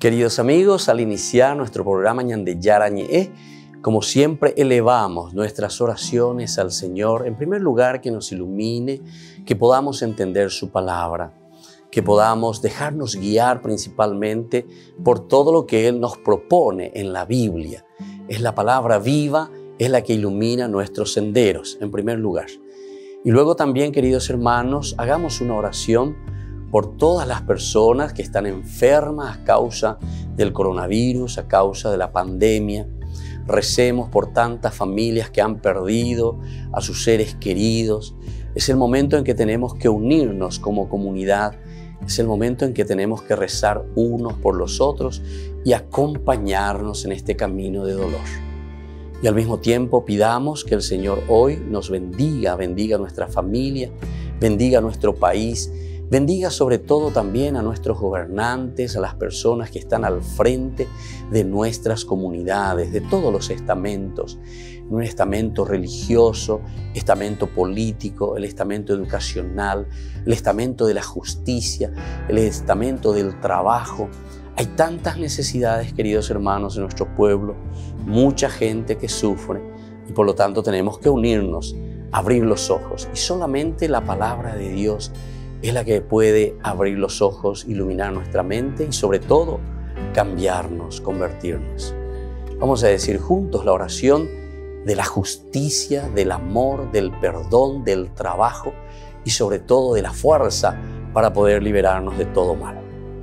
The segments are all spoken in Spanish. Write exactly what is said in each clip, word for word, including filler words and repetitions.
Queridos amigos, al iniciar nuestro programa Ñande Yarañe, como siempre elevamos nuestras oraciones al Señor, en primer lugar que nos ilumine, que podamos entender su palabra, que podamos dejarnos guiar principalmente por todo lo que Él nos propone en la Biblia. Es la palabra viva, es la que ilumina nuestros senderos, en primer lugar. Y luego también, queridos hermanos, hagamos una oración por todas las personas que están enfermas a causa del coronavirus, a causa de la pandemia. Recemos por tantas familias que han perdido a sus seres queridos. Es el momento en que tenemos que unirnos como comunidad. Es el momento en que tenemos que rezar unos por los otros y acompañarnos en este camino de dolor. Y al mismo tiempo pidamos que el Señor hoy nos bendiga, bendiga a nuestra familia, bendiga a nuestro país, bendiga sobre todo también a nuestros gobernantes, a las personas que están al frente de nuestras comunidades, de todos los estamentos, un estamento religioso, estamento político, el estamento educacional, el estamento de la justicia, el estamento del trabajo. Hay tantas necesidades, queridos hermanos, en nuestro pueblo, mucha gente que sufre y por lo tanto tenemos que unirnos, abrir los ojos y solamente la palabra de Dios es la que puede abrir los ojos, iluminar nuestra mente y sobre todo cambiarnos, convertirnos. Vamos a decir juntos la oración de la justicia, del amor, del perdón, del trabajo y sobre todo de la fuerza para poder liberarnos de todo mal.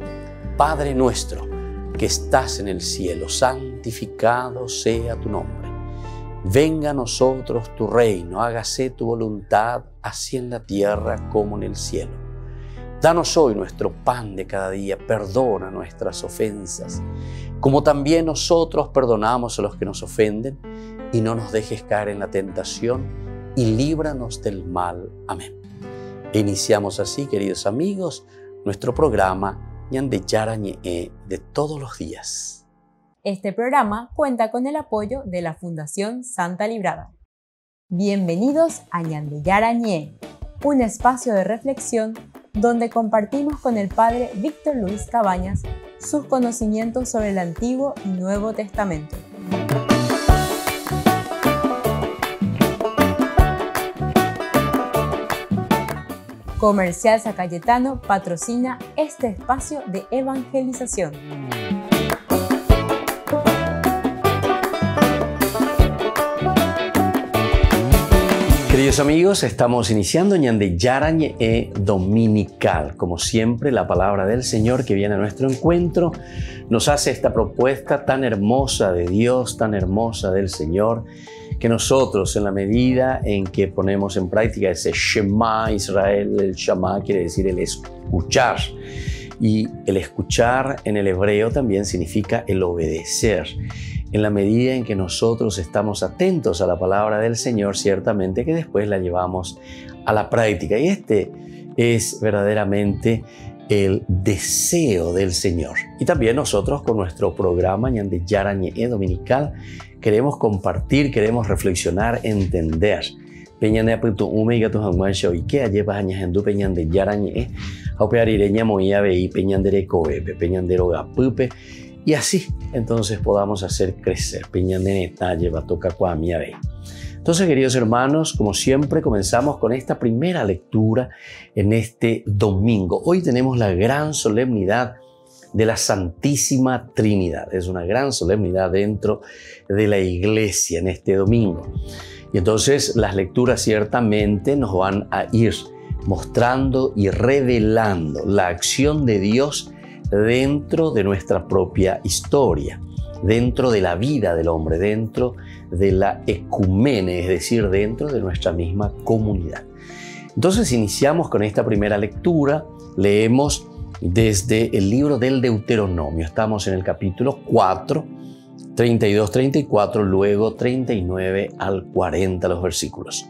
Padre nuestro que estás en el cielo, santificado sea tu nombre. Venga a nosotros tu reino, hágase tu voluntad, así en la tierra como en el cielo. Danos hoy nuestro pan de cada día, perdona nuestras ofensas, como también nosotros perdonamos a los que nos ofenden, y no nos dejes caer en la tentación, y líbranos del mal. Amén. E iniciamos así, queridos amigos, nuestro programa Ñande Yarañe de todos los días. Este programa cuenta con el apoyo de la Fundación Santa Librada. Bienvenidos a Ñande Yarañe, un espacio de reflexión donde compartimos con el Padre Víctor Luis Cabañas sus conocimientos sobre el Antiguo y Nuevo Testamento. Comercial San Cayetano patrocina este espacio de evangelización. Queridos amigos, estamos iniciando Ñande Yarañe dominical. Como siempre, la palabra del Señor que viene a nuestro encuentro nos hace esta propuesta tan hermosa de Dios, tan hermosa del Señor, que nosotros, en la medida en que ponemos en práctica ese Shema Israel, el Shema quiere decir el escuchar, y el escuchar en el hebreo también significa el obedecer. En la medida en que nosotros estamos atentos a la palabra del Señor, ciertamente que después la llevamos a la práctica. Y este es verdaderamente el deseo del Señor. Y también nosotros con nuestro programa Ñande Yarañe dominical queremos compartir, queremos reflexionar, entender. Peñande apunto ume y gato hanguan show que ayer vas añadiendo peñande Yarañe, aupearireña moía veí peñandere coepe, peñandero gapupe. Y así, entonces, podamos hacer crecer. Peñandeneta lleva toca cuamia ve. Entonces, queridos hermanos, como siempre, comenzamos con esta primera lectura en este domingo. Hoy tenemos la gran solemnidad de la Santísima Trinidad. Es una gran solemnidad dentro de la iglesia en este domingo. Y entonces, las lecturas ciertamente nos van a ir mostrando y revelando la acción de Dios dentro de nuestra propia historia, dentro de la vida del hombre, dentro de la ecumene, es decir, dentro de nuestra misma comunidad. Entonces iniciamos con esta primera lectura, leemos desde el libro del Deuteronomio, estamos en el capítulo cuatro, treinta y dos, treinta y cuatro, luego treinta y nueve al cuarenta los versículos.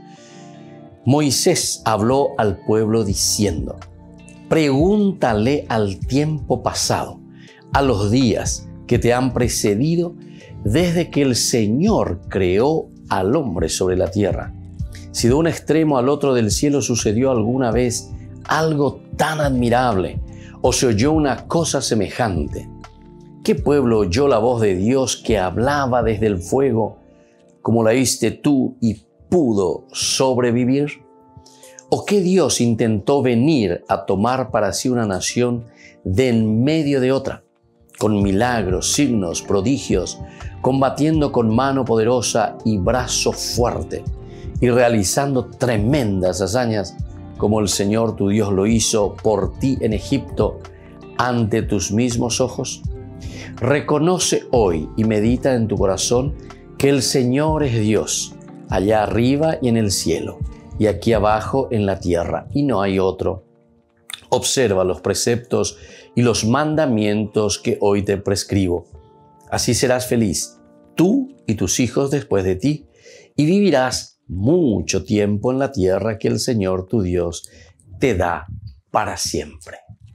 Moisés habló al pueblo diciendo: pregúntale al tiempo pasado, a los días que te han precedido desde que el Señor creó al hombre sobre la tierra. Si de un extremo al otro del cielo sucedió alguna vez algo tan admirable o se oyó una cosa semejante. ¿Qué pueblo oyó la voz de Dios que hablaba desde el fuego, como la oíste tú, y pudo sobrevivir? ¿O qué Dios intentó venir a tomar para sí una nación de en medio de otra, con milagros, signos, prodigios, combatiendo con mano poderosa y brazo fuerte, y realizando tremendas hazañas, como el Señor tu Dios lo hizo por ti en Egipto, ante tus mismos ojos? Reconoce hoy y medita en tu corazón que el Señor es Dios, allá arriba y en el cielo, y aquí abajo en la tierra, y no hay otro. Observa los preceptos y los mandamientos que hoy te prescribo. Así serás feliz, tú y tus hijos después de ti, y vivirás mucho tiempo en la tierra que el Señor tu Dios te da para siempre.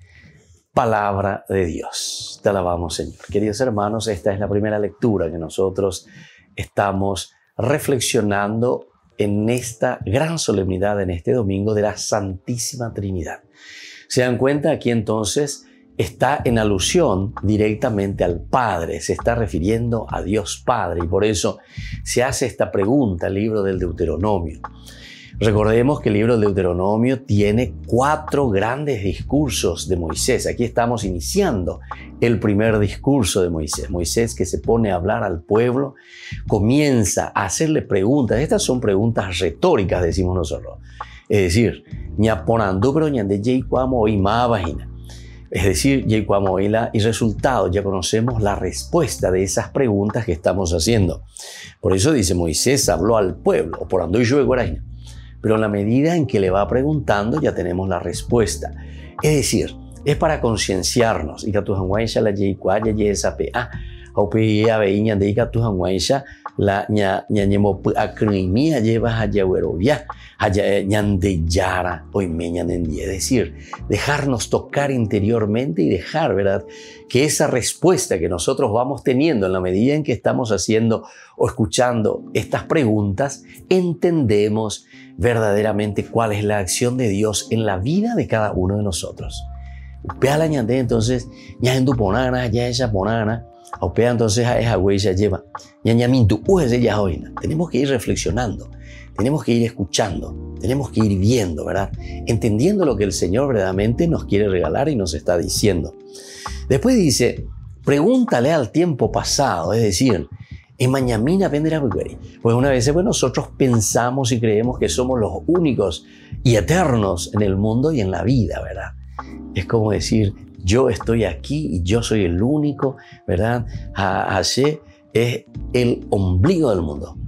Palabra de Dios. Te alabamos, Señor. Queridos hermanos, esta es la primera lectura que nosotros estamos reflexionando en esta gran solemnidad, en este domingo de la Santísima Trinidad. ¿Se dan cuenta? Aquí entonces está en alusión directamente al Padre, se está refiriendo a Dios Padre, y por eso se hace esta pregunta, el libro del Deuteronomio. Recordemos que el libro del Deuteronomio tiene cuatro grandes discursos de Moisés. Aquí estamos iniciando el primer discurso de Moisés. Moisés, que se pone a hablar al pueblo, comienza a hacerle preguntas. Estas son preguntas retóricas, decimos nosotros. Es decir, ñaponando, pero ñande yeicuamo y vagina. Es decir, yeicuamo y la y resultado, ya conocemos la respuesta de esas preguntas que estamos haciendo. Por eso dice Moisés habló al pueblo, o por ando y yo guaraina. Pero en la medida en que le va preguntando, ya tenemos la respuesta. Es decir, es para concienciarnos. Y que tu hanguaisha la yeikuaya yesape a aupe a veiña de que tu hanguaisha la ña ñañemo acrimia llevas a yawerovia a ñande yara hoy meñan en día. Es decir, dejarnos tocar interiormente y dejar, ¿verdad?, que esa respuesta que nosotros vamos teniendo en la medida en que estamos haciendo o escuchando estas preguntas, entendemos verdaderamente cuál es la acción de Dios en la vida de cada uno de nosotros. Upea la ñande, entonces, ña en tu ponana, ya esa ponana, upea entonces a esa huella lleva, ña ña mintu, ujese ya hoina. Tenemos que ir reflexionando, tenemos que ir escuchando, tenemos que ir viendo, ¿verdad? Entendiendo lo que el Señor verdaderamente nos quiere regalar y nos está diciendo. Después dice, pregúntale al tiempo pasado, es decir, en mañamina vendrá pues una vez pues nosotros pensamos y creemos que somos los únicos y eternos en el mundo y en la vida, ¿verdad? Es como decir, yo estoy aquí y yo soy el único, ¿verdad? Hashe es el ombligo del mundo.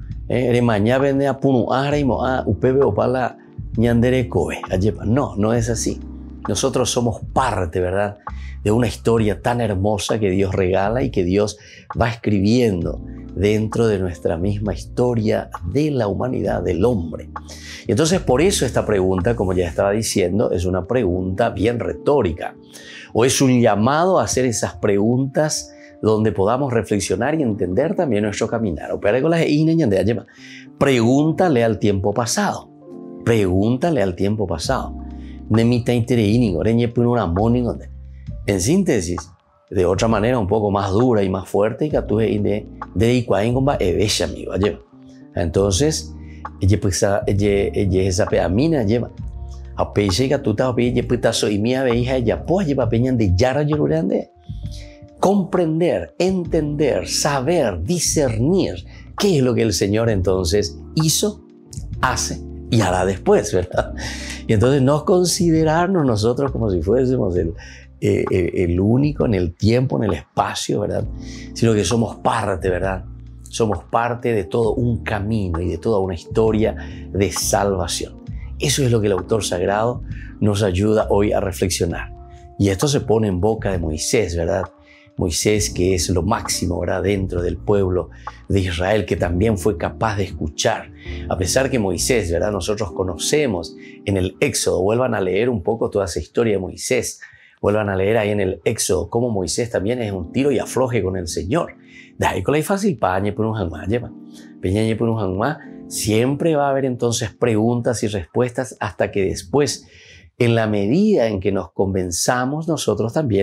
No, no es así. Nosotros somos parte, ¿verdad?, de una historia tan hermosa que Dios regala y que Dios va escribiendo dentro de nuestra misma historia de la humanidad, del hombre. Y entonces por eso esta pregunta, como ya estaba diciendo, es una pregunta bien retórica, o es un llamado a hacer esas preguntas donde podamos reflexionar y entender también nuestro caminar. Pregúntale al tiempo pasado. Pregúntale al tiempo pasado. En síntesis, de otra manera un poco más dura y más fuerte, entonces, esa peamina lleva a peixe que tú estás peixe putazo y mía veija ella pues lleva peñan de yara llorande. Comprender, entender, saber, discernir qué es lo que el Señor entonces hizo, hace y hará después, ¿verdad? Y entonces no considerarnos nosotros como si fuésemos el, eh, el único en el tiempo, en el espacio, ¿verdad? Sino que somos parte, ¿verdad? Somos parte de todo un camino y de toda una historia de salvación. Eso es lo que el autor sagrado nos ayuda hoy a reflexionar. Y esto se pone en boca de Moisés, ¿verdad? Moisés, que es lo máximo, ¿verdad?, dentro del pueblo de Israel, que también fue capaz de escuchar. A pesar que Moisés, ¿verdad?, nosotros conocemos en el Éxodo, vuelvan a leer un poco toda esa historia de Moisés, vuelvan a leer ahí en el Éxodo cómo Moisés también es un tiro y afloje con el Señor. De ahí con la fácil pañe por un jalmá, lleva. Peñañe por un jalmá. Siempre va a haber entonces preguntas y respuestas hasta que después, en la medida en que nos convenzamos nosotros también,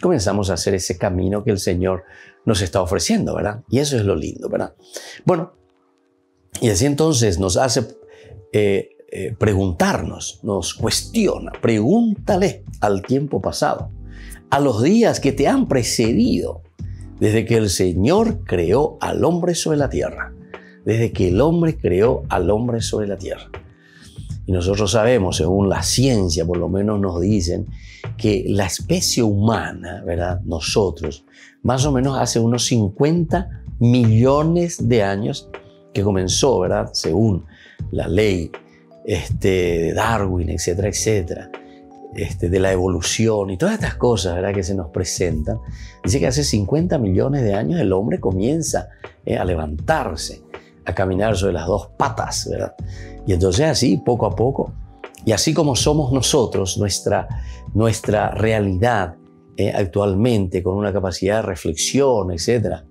comenzamos a hacer ese camino que el Señor nos está ofreciendo, ¿verdad? Y eso es lo lindo, ¿verdad? Bueno, y así entonces nos hace eh, eh, preguntarnos, nos cuestiona, pregúntale al tiempo pasado, a los días que te han precedido, desde que el Señor creó al hombre sobre la tierra, desde que el hombre creó al hombre sobre la tierra. Y nosotros sabemos, según la ciencia, por lo menos nos dicen, que la especie humana, ¿verdad? Nosotros, más o menos hace unos cincuenta millones de años que comenzó, ¿verdad? Según la ley este, de Darwin, etcétera, etcétera, este, de la evolución y todas estas cosas, ¿verdad? Que se nos presentan. Dice que hace cincuenta millones de años el hombre comienza eh, a levantarse, a caminar sobre las dos patas, ¿verdad? Y entonces así, poco a poco, y así como somos nosotros, nuestra, nuestra realidad eh, actualmente, con una capacidad de reflexión, etcétera,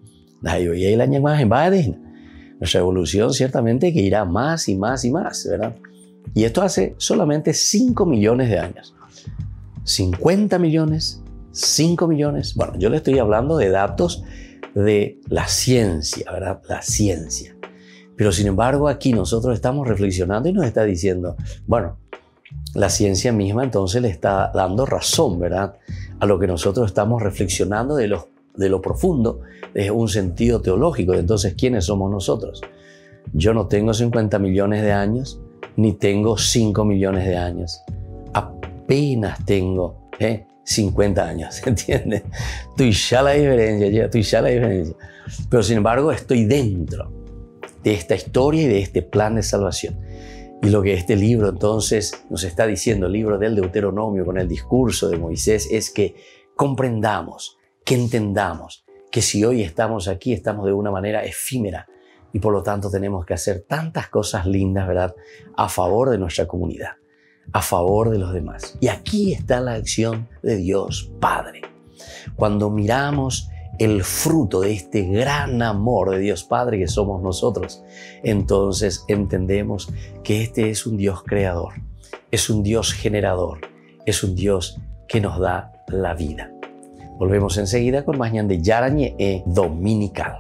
nuestra evolución ciertamente que irá más y más y más, ¿verdad? Y esto hace solamente cinco millones de años. cincuenta millones, cinco millones. Bueno, yo le estoy hablando de datos de la ciencia, ¿verdad? La ciencia. Pero sin embargo aquí nosotros estamos reflexionando y nos está diciendo, bueno, la ciencia misma entonces le está dando razón, ¿verdad? A lo que nosotros estamos reflexionando de lo, de lo profundo, de un sentido teológico. Entonces, ¿quiénes somos nosotros? Yo no tengo cincuenta millones de años, ni tengo cinco millones de años. Apenas tengo ¿eh? cincuenta años, ¿entiendes? Tú ya la diferencia, tú ya la diferencia. Pero sin embargo estoy dentro de esta historia y de este plan de salvación. Y lo que este libro entonces nos está diciendo, el libro del Deuteronomio con el discurso de Moisés, es que comprendamos, que entendamos que si hoy estamos aquí, estamos de una manera efímera y por lo tanto tenemos que hacer tantas cosas lindas, ¿verdad?, a favor de nuestra comunidad, a favor de los demás. Y aquí está la acción de Dios Padre. Cuando miramos el fruto de este gran amor de Dios Padre que somos nosotros, entonces entendemos que este es un Dios creador, es un Dios generador, es un Dios que nos da la vida. Volvemos enseguida con más Ñande Yarañe Dominical.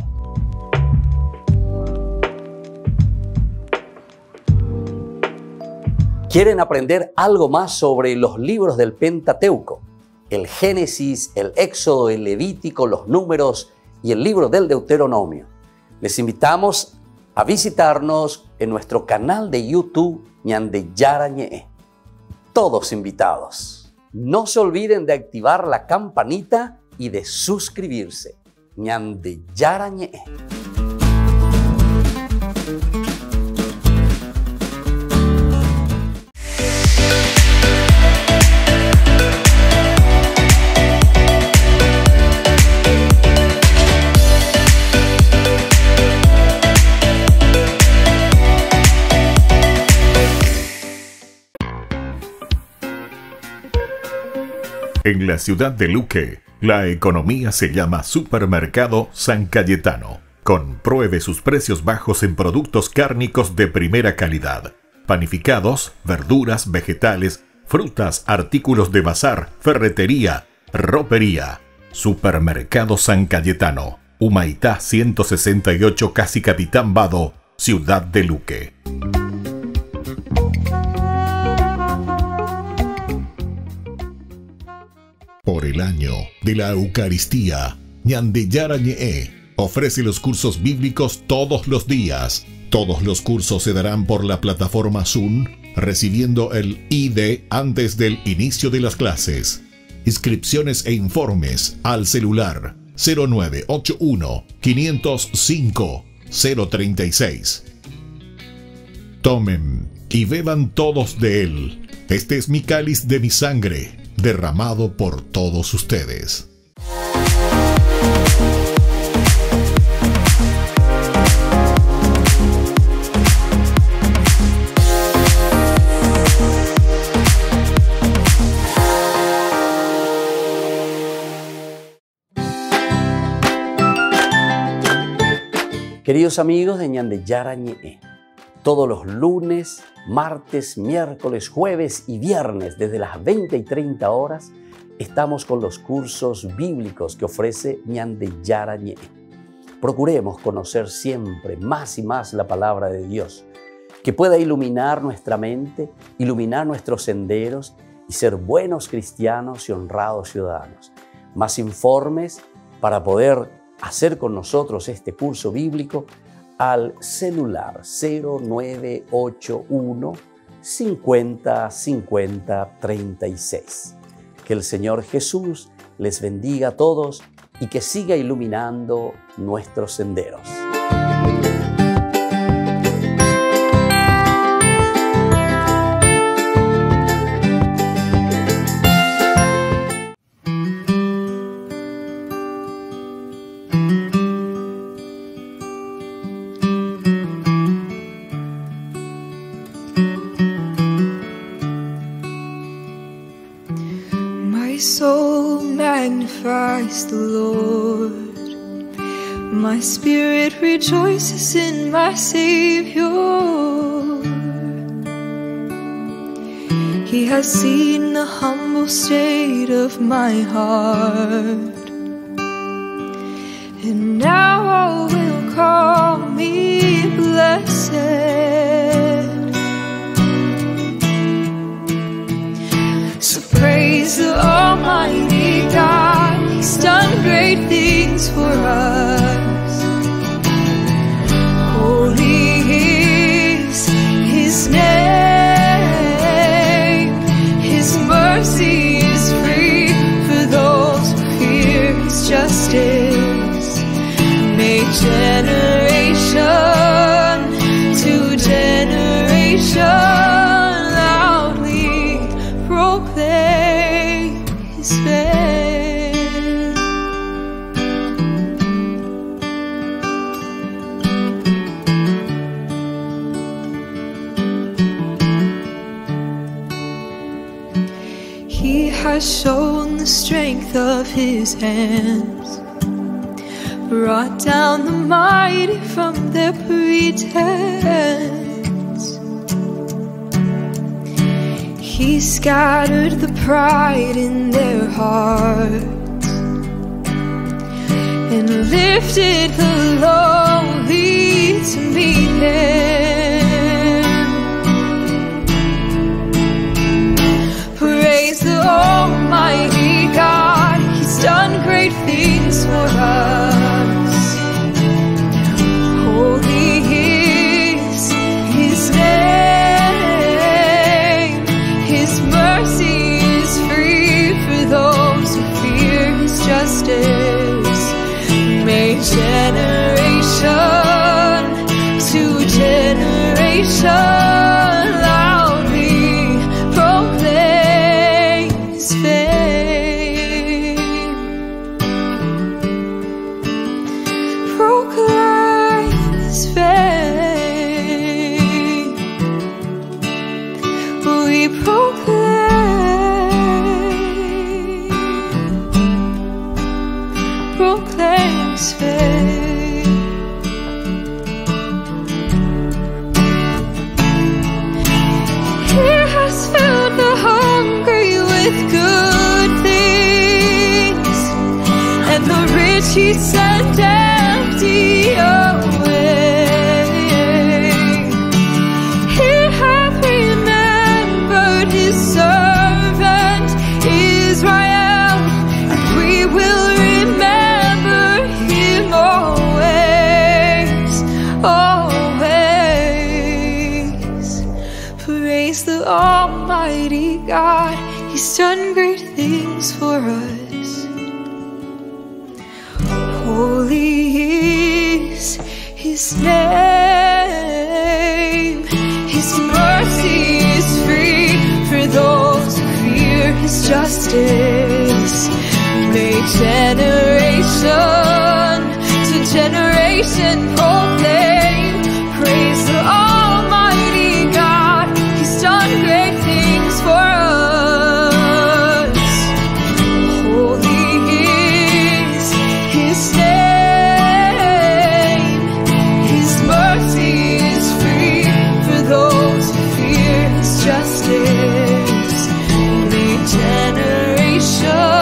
¿Quieren aprender algo más sobre los libros del Pentateuco? El Génesis, el Éxodo, el Levítico, los Números y el libro del Deuteronomio. Les invitamos a visitarnos en nuestro canal de YouTube Ñande Yarañe. Todos invitados. No se olviden de activar la campanita y de suscribirse. Ñande Yarañe. En la ciudad de Luque, la economía se llama Supermercado San Cayetano. Compruebe sus precios bajos en productos cárnicos de primera calidad. Panificados, verduras, vegetales, frutas, artículos de bazar, ferretería, ropería. Supermercado San Cayetano, Humaitá ciento sesenta y ocho, Casi Capitán Vado, ciudad de Luque. Por el año de la Eucaristía, Ñande Yarañe ofrece los cursos bíblicos todos los días. Todos los cursos se darán por la plataforma Zoom, recibiendo el I D antes del inicio de las clases. Inscripciones e informes al celular cero nueve ocho uno, cinco cero cinco, cero tres seis. Tomen y beban todos de él. Este es mi cáliz de mi sangre, derramado por todos ustedes. Queridos amigos de Ñande Yarañe, todos los lunes, martes, miércoles, jueves y viernes desde las veinte y treinta horas estamos con los cursos bíblicos que ofrece Ñande Yarañé. Procuremos conocer siempre más y más la palabra de Dios, que pueda iluminar nuestra mente, iluminar nuestros senderos y ser buenos cristianos y honrados ciudadanos. Más informes para poder hacer con nosotros este curso bíblico al celular cero nueve ocho uno, cincuenta, cincuenta, treinta y seis. Que el Señor Jesús les bendiga a todos y que siga iluminando nuestros senderos. My soul magnifies the Lord. My spirit rejoices in my Savior. He has seen the humble state of my heart, and now all will call me blessed. So praise the Almighty God, He's done great things for us. Holy is His name, His mercy is free for those who fear His justice. May generation to generation proclaim His fame. He has shown the strength of His hands, brought down the mighty from their pretense. He scattered the pride in their hearts and lifted the lowly to meet Him. Praise the Almighty God, He's done great things for us. Holy is His name, His mercy is free for those who fear His justice. May generation to generation loudly proclaim His fame. Proclaim His fame. We proclaim, proclaim His fame. He has filled the hungry with good things, and the rich He sent empty away. He hath remembered His servant Israel, and we will remember Him always, always. Praise the Almighty God, He's done great things for us. Holy is His name, His mercy is free for those who fear His justice. May generation to generation proclaim, praise the Almighty God, He's done great things for us. Holy is His name, His mercy is free for those who fear His justice. May generation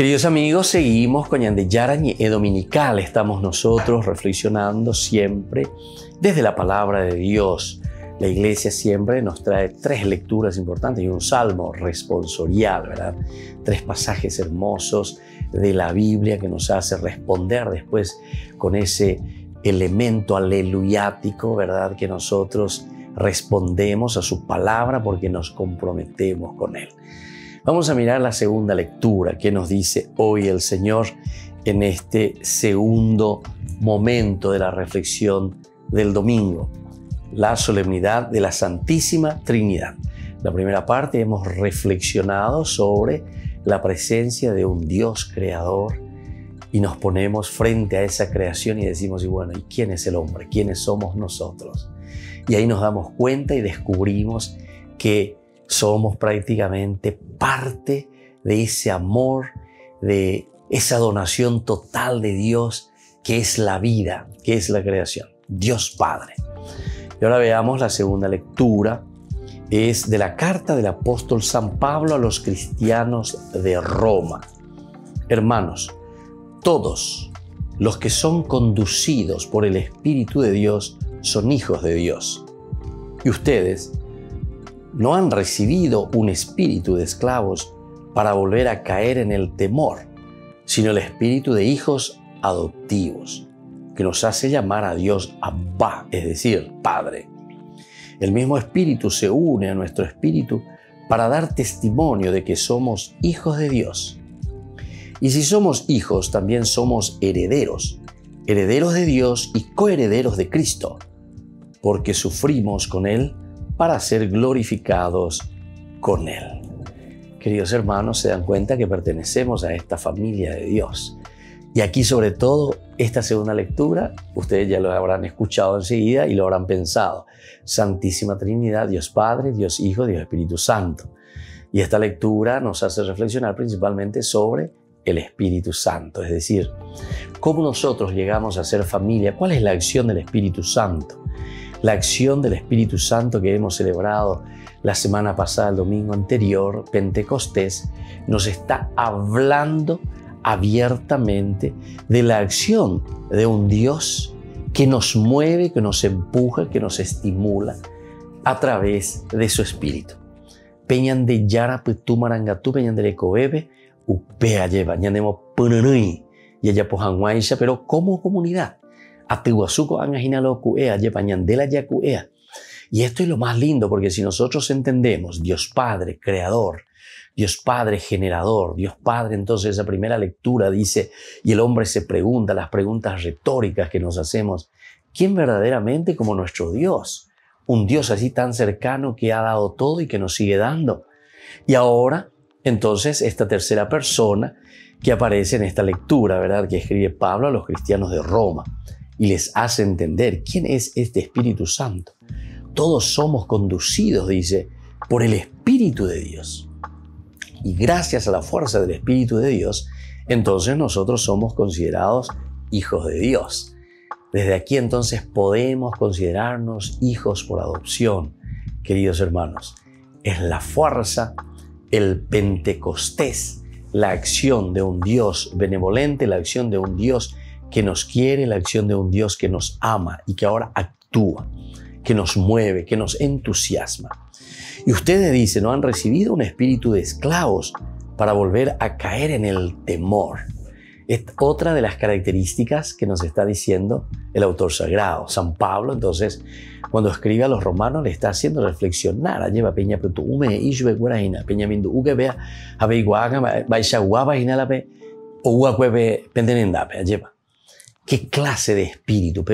Queridos amigos, seguimos con Ñande Yarañe Dominical. Estamos nosotros reflexionando siempre desde la palabra de Dios. La iglesia siempre nos trae tres lecturas importantes y un salmo responsorial, ¿verdad? Tres pasajes hermosos de la Biblia que nos hace responder después con ese elemento aleluyático, ¿verdad? Que nosotros respondemos a su palabra porque nos comprometemos con Él. Vamos a mirar la segunda lectura que nos dice hoy el Señor en este segundo momento de la reflexión del domingo, la solemnidad de la Santísima Trinidad. La primera parte hemos reflexionado sobre la presencia de un Dios creador y nos ponemos frente a esa creación y decimos, y bueno, ¿y quién es el hombre? ¿Quiénes somos nosotros? Y ahí nos damos cuenta y descubrimos que somos prácticamente parte de ese amor, de esa donación total de Dios que es la vida, que es la creación, Dios Padre. Y ahora veamos la segunda lectura, es de la carta del apóstol San Pablo a los cristianos de Roma. Hermanos, todos los que son conducidos por el Espíritu de Dios son hijos de Dios. Y ustedes no han recibido un espíritu de esclavos para volver a caer en el temor, sino el espíritu de hijos adoptivos, que nos hace llamar a Dios Abba, es decir, Padre. El mismo espíritu se une a nuestro espíritu para dar testimonio de que somos hijos de Dios. Y si somos hijos, también somos herederos, herederos de Dios y coherederos de Cristo, porque sufrimos con Él para ser glorificados con Él. Queridos hermanos, se dan cuenta que pertenecemos a esta familia de Dios. Y aquí, sobre todo, esta segunda lectura, ustedes ya lo habrán escuchado enseguida y lo habrán pensado. Santísima Trinidad, Dios Padre, Dios Hijo, Dios Espíritu Santo. Y esta lectura nos hace reflexionar principalmente sobre el Espíritu Santo, es decir, cómo nosotros llegamos a ser familia, cuál es la acción del Espíritu Santo. La acción del Espíritu Santo que hemos celebrado la semana pasada, el domingo anterior, Pentecostés, nos está hablando abiertamente de la acción de un Dios que nos mueve, que nos empuja, que nos estimula a través de su Espíritu. Peñan de Yara, Pitu Marangatú, Peñan de Lecobebe, Upea lleva, Ñandemo Pununui, y ella Pojanguaisha, pero como comunidad. Y esto es lo más lindo, porque si nosotros entendemos Dios Padre, Creador, Dios Padre, Generador, Dios Padre, entonces esa primera lectura dice, y el hombre se pregunta, las preguntas retóricas que nos hacemos, ¿quién verdaderamente como nuestro Dios? Un Dios así tan cercano que ha dado todo y que nos sigue dando. Y ahora, entonces, esta tercera persona que aparece en esta lectura, ¿verdad?, que escribe Pablo a los cristianos de Roma. Y les hace entender quién es este Espíritu Santo. Todos somos conducidos, dice, por el Espíritu de Dios. Y gracias a la fuerza del Espíritu de Dios, entonces nosotros somos considerados hijos de Dios. Desde aquí entonces podemos considerarnos hijos por adopción, queridos hermanos. Es la fuerza, el Pentecostés, la acción de un Dios benevolente, la acción de un Dios que nos quiere, la acción de un Dios que nos ama y que ahora actúa, que nos mueve, que nos entusiasma. Y ustedes dicen, no han recibido un espíritu de esclavos para volver a caer en el temor. Es otra de las características que nos está diciendo el autor sagrado, San Pablo. Entonces, cuando escribe a los romanos, le está haciendo reflexionar. Lleva peña ume y guarajina, peña mindu uke vea, abeiguaga, baisha guaba inalape, o guacueve pendenendape, lleva. ¿Qué clase de espíritu?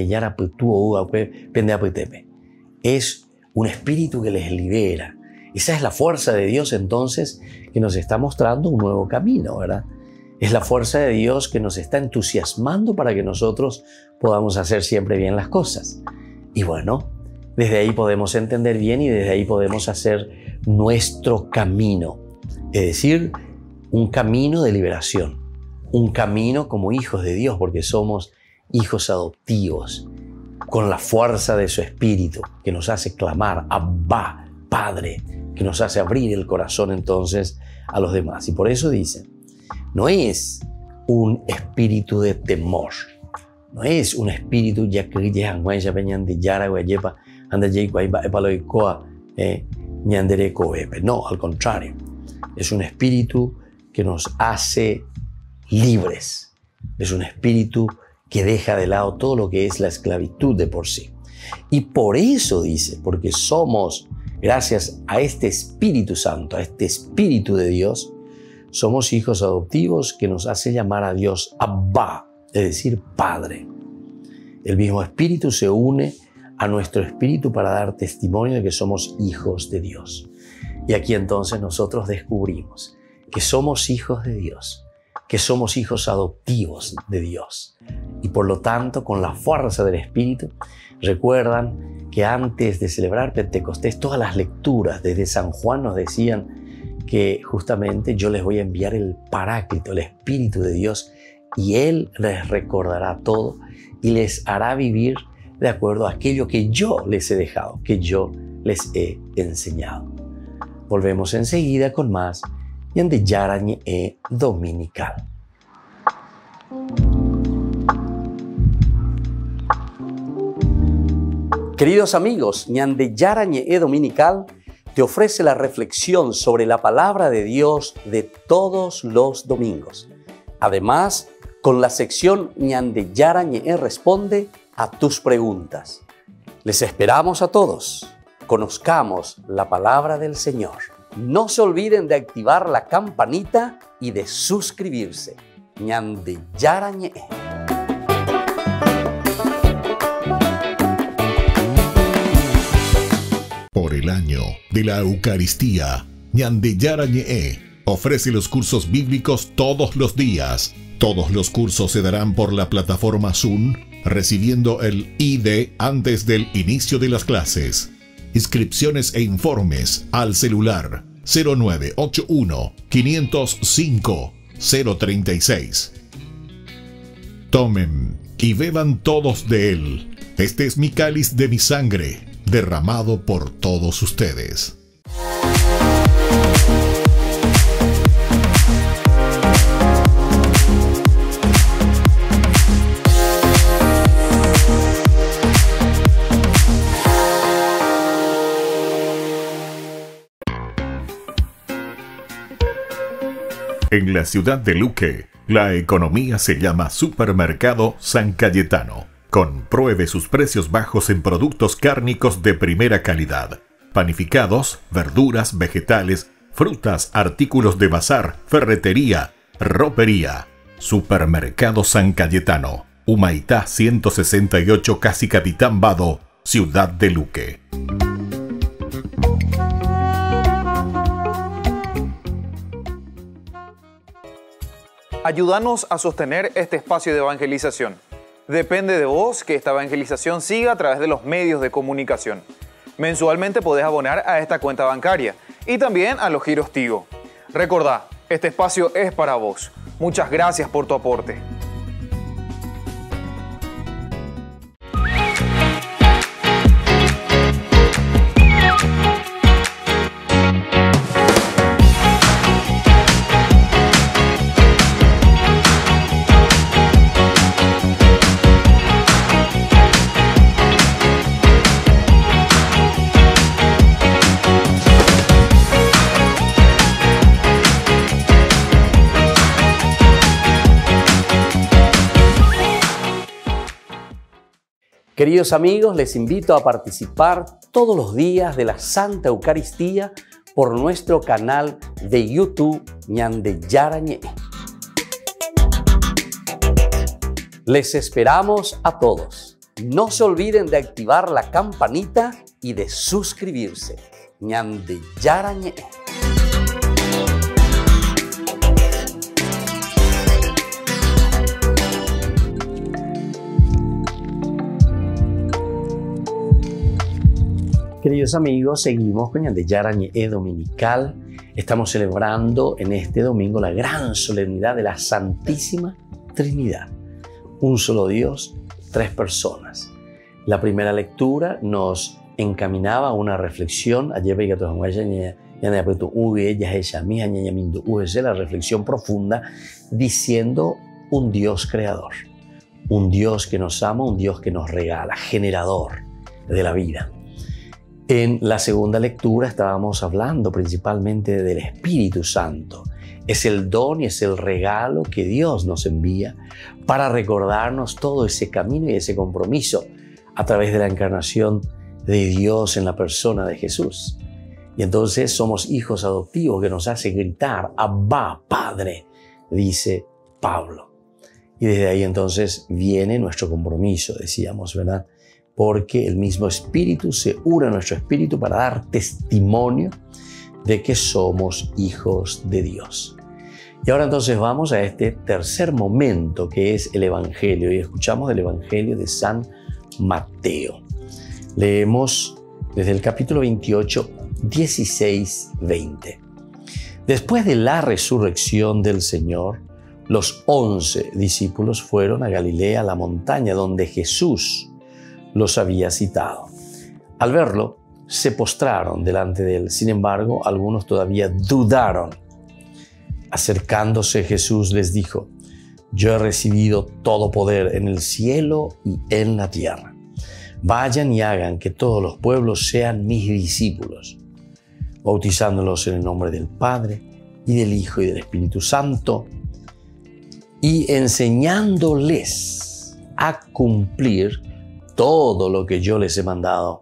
Es un espíritu que les libera. Esa es la fuerza de Dios entonces que nos está mostrando un nuevo camino, ¿verdad? Es la fuerza de Dios que nos está entusiasmando para que nosotros podamos hacer siempre bien las cosas. Y bueno, desde ahí podemos entender bien y desde ahí podemos hacer nuestro camino. Es decir, un camino de liberación. Un camino como hijos de Dios, porque somos hijos adoptivos, con la fuerza de su Espíritu, que nos hace clamar, Abba, Padre, que nos hace abrir el corazón entonces a los demás. Y por eso dice, no es un espíritu de temor, no es un espíritu ya que ya ya venían de yara o yepa anda ya igual epaloicoa ñanderecoepe. No, al contrario, es un espíritu que nos hace libres, es un espíritu que deja de lado todo lo que es la esclavitud de por sí. Y por eso dice, porque somos, gracias a este Espíritu Santo, a este Espíritu de Dios, somos hijos adoptivos que nos hace llamar a Dios Abba, es decir, Padre. El mismo Espíritu se une a nuestro espíritu para dar testimonio de que somos hijos de Dios. Y aquí entonces nosotros descubrimos que somos hijos de Dios, que somos hijos adoptivos de Dios. Y por lo tanto, con la fuerza del Espíritu, recuerdan que antes de celebrar Pentecostés, todas las lecturas desde San Juan nos decían que justamente yo les voy a enviar el Paráclito, el Espíritu de Dios, y Él les recordará todo y les hará vivir de acuerdo a aquello que yo les he dejado, que yo les he enseñado. Volvemos enseguida con más Ñande Yarañe Dominical. Queridos amigos, Ñande Yarañe Dominical te ofrece la reflexión sobre la palabra de Dios de todos los domingos. Además, con la sección Ñande Yarañe responde a tus preguntas. Les esperamos a todos. Conozcamos la palabra del Señor. No se olviden de activar la campanita y de suscribirse. Ñande Yarañe. Por el año de la Eucaristía, Ñande Yarañe ofrece los cursos bíblicos todos los días. Todos los cursos se darán por la plataforma Zoom, recibiendo el I D antes del inicio de las clases. Inscripciones e informes al celular cero nueve ocho uno, cinco cero cinco, cero tres seis. Tomen y beban todos de él. Este es mi cáliz de mi sangre, derramado por todos ustedes. En la ciudad de Luque, la economía se llama Supermercado San Cayetano. Compruebe sus precios bajos en productos cárnicos de primera calidad. Panificados, verduras, vegetales, frutas, artículos de bazar, ferretería, ropería. Supermercado San Cayetano, Humaitá ciento sesenta y ocho, Casi Capitán Vado, ciudad de Luque. Ayúdanos a sostener este espacio de evangelización. Depende de vos que esta evangelización siga a través de los medios de comunicación. Mensualmente podés abonar a esta cuenta bancaria y también a los giros Tigo. Recordá, este espacio es para vos. Muchas gracias por tu aporte. Queridos amigos, les invito a participar todos los días de la Santa Eucaristía por nuestro canal de YouTube Ñande Yarañe. Les esperamos a todos. No se olviden de activar la campanita y de suscribirse. Ñande Yarañe. Queridos amigos, seguimos con Ñande Yarañe Dominical. Estamos celebrando en este domingo la gran solemnidad de la Santísima Trinidad. Un solo Dios, tres personas. La primera lectura nos encaminaba a una reflexión. Ayer veía la reflexión profunda diciendo un Dios creador, un Dios que nos ama, un Dios que nos regala, generador de la vida. En la segunda lectura estábamos hablando principalmente del Espíritu Santo. Es el don y es el regalo que Dios nos envía para recordarnos todo ese camino y ese compromiso a través de la encarnación de Dios en la persona de Jesús. Y entonces somos hijos adoptivos que nos hace gritar, Abba, Padre, dice Pablo. Y desde ahí entonces viene nuestro compromiso, decíamos, ¿verdad? Porque el mismo Espíritu se une a nuestro espíritu para dar testimonio de que somos hijos de Dios. Y ahora entonces vamos a este tercer momento que es el Evangelio, y escuchamos el Evangelio de San Mateo. Leemos desde el capítulo veintiocho, dieciséis, veinte. Después de la resurrección del Señor, los once discípulos fueron a Galilea, a la montaña donde Jesús los había citado. Al verlo, se postraron delante de él. Sin embargo, algunos todavía dudaron. Acercándose, Jesús les dijo, yo he recibido todo poder en el cielo y en la tierra. Vayan y hagan que todos los pueblos sean mis discípulos, bautizándolos en el nombre del Padre y del Hijo y del Espíritu Santo, y enseñándoles a cumplir todo lo que yo les he mandado.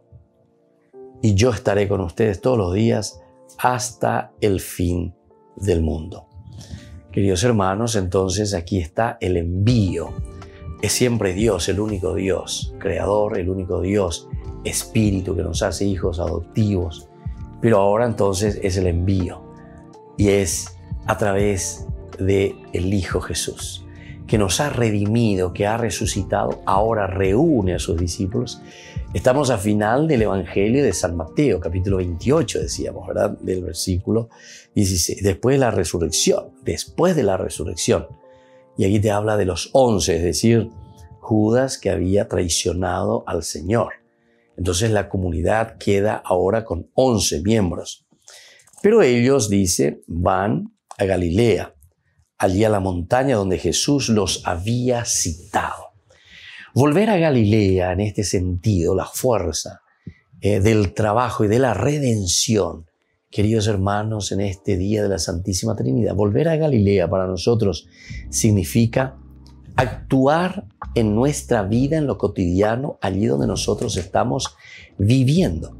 Y yo estaré con ustedes todos los días hasta el fin del mundo. Queridos hermanos, entonces aquí está el envío. Es siempre Dios, el único Dios, creador, el único Dios, espíritu que nos hace hijos adoptivos. Pero ahora entonces es el envío. Y es a través del Hijo Jesús, que nos ha redimido, que ha resucitado, ahora reúne a sus discípulos. Estamos al final del Evangelio de San Mateo, capítulo veintiocho, decíamos, ¿verdad? Del versículo dieciséis. Después de la resurrección, después de la resurrección. Y aquí te habla de los once, es decir, Judas que había traicionado al Señor. Entonces la comunidad queda ahora con once miembros. Pero ellos, dice, van a Galilea, allí a la montaña donde Jesús los había citado. Volver a Galilea en este sentido, la fuerza eh, del trabajo y de la redención, queridos hermanos, en este día de la Santísima Trinidad, volver a Galilea para nosotros significa actuar en nuestra vida, en lo cotidiano, allí donde nosotros estamos viviendo.